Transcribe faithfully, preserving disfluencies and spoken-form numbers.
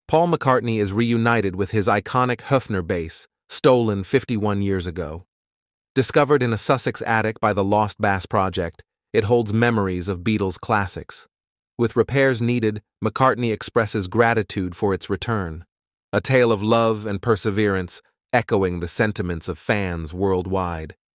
Paul McCartney is reunited with his iconic Höfner bass, stolen fifty-one years ago. Discovered in a Sussex attic by the Lost Bass Project, it holds memories of Beatles classics. With repairs needed, McCartney expresses gratitude for its return, a tale of love and perseverance echoing the sentiments of fans worldwide.